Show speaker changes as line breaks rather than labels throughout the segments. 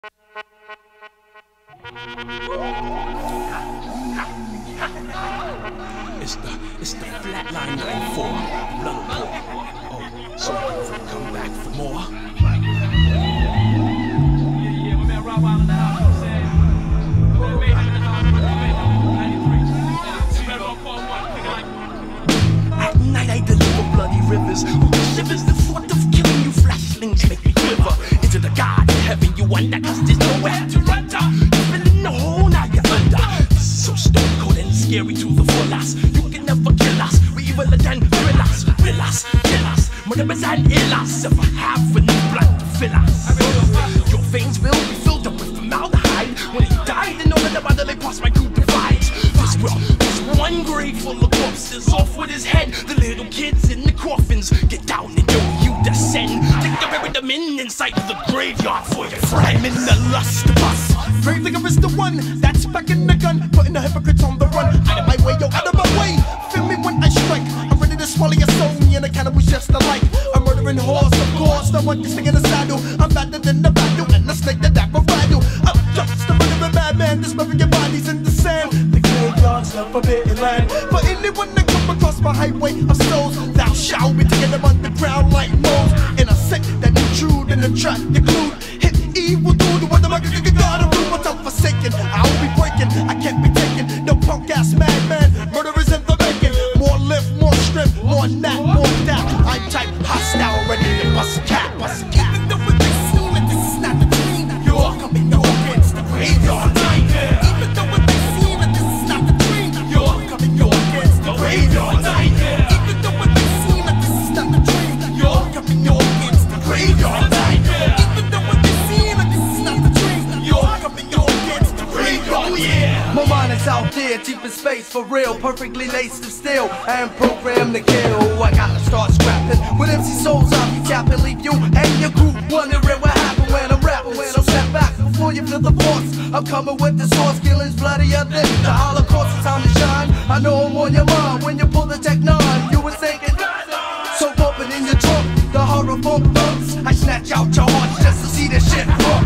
It's the Flatline 94, Blood Report. Oh, so come back for more. Yeah, my man Rob Wild in the house, you know what I'm saying? My man Mayhem in the house, my man Mayhem, 93. At night I deliver bloody rivers, shivers the thought of killing you. Flashlings make me quiver. Into the God of heaven you wonder, cause there's nowhere to run to. You've been in the hole, now you're under. This is so stone cold and scary to the fullest. You can never kill us, we evil than gorillas. Kill us, murderers and illas. If I have enough blood to fill us, your veins will be filled up with formaldehyde. When he died, in order to bother, they passed my crew divides. This world, there's one grave full of corpses. Off with his head, the little kids in the coffins. Get down and you descend. Take the bury them inside of the graveyard for your friend. I'm in the lust of us.
Grave digger is the one that's back in the gun, putting the hypocrites on the run. Out of my way, yo, out of my way. Feel me when I strike. I'm ready to swallow your soul. Me and the cannibals just alike. A murdering horse, of course. The one that's in the saddle. I'm better than the battle, and the snake that will rattle. Up jumps the murdering madman, dismembering your bodies in the sand. The graveyard's a forbidden land. For anyone that come across my highway of souls, thou shalt be taking them underground like moles. In a sect that intrude in the trap, you glued. Hit evil dude, what the fuck you gotta do? What's up forsaken? I'll be breaking, I can't be taken. No punk ass madman, murderers in the making. More lift, more strip, more nap, more that. I'm type hostile, ready to bust a cat, bust a cat. Even though it may seem like this is not the dream, you're coming up against the graveyard nightmare. Even though it may seem like this is not the dream, you're coming up against the graveyard nightmare. Even though it may seem like this is not the dream, you're coming up against the graveyard nightmare. Even though it may seem like this is not the dream, you're coming up against the graveyard, yeah.
My mind is out there, deep in space for real, perfectly laced of steel and programmed to kill. I gotta start scrapping with MC souls. I'll be tapping, leave you and your group wondering what happened when I'm rapping. So step back before you feel the force. I'm coming with the source, killing's bloodier than the Holocaust. It's time to shine. I know I'm on your mind when you pull the Tech 9. You was thinking, so bumping in your trunk, the horror funk bumps. I snatch out your heart just to see the shit rock.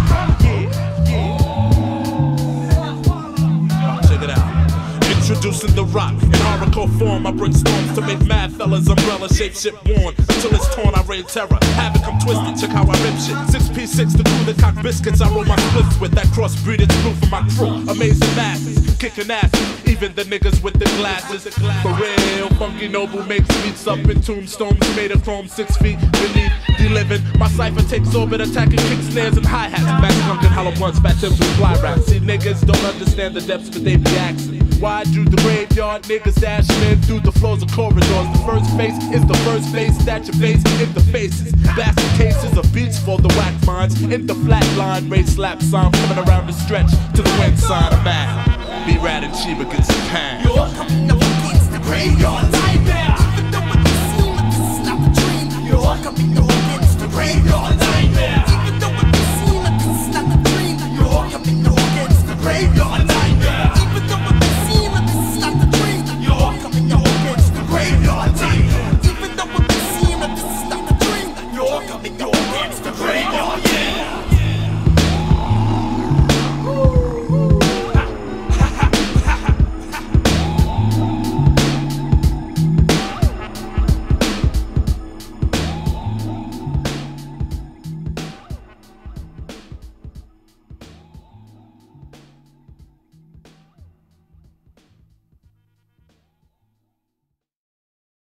Introducing the rock in hardcore form. I bring storms to make mad fellas umbrella shaped shit worn. Until it's torn, I rain terror. Have it come twisted, check how I rip shit. 6P6 the crew that cock biscuits. I roll my splits with that crossbreed. It's blue for my crew. Amazing masses, kicking ass. Even the niggas with the glasses. For real, Funky Noble makes beats up in tombstones made of chrome 6 feet beneath the living. My cipher takes over, attacking kick snares and hi-hats. Back drunken hollow blunts, fat tips with fly raps. See niggas don't understand the depths, but they be asking. Why do the graveyard niggas dashing in through the floors of corridors? The first face is the first face that you face in the faces. Basket cases of beats for the whack minds. In the flat line, race slap sign coming around the stretch to the wind sign of man. Be rad and Chiba gets a pan.
You're coming up against the graveyard nightmare. Even though it may seem like this is not the dream, you're coming up against the graveyard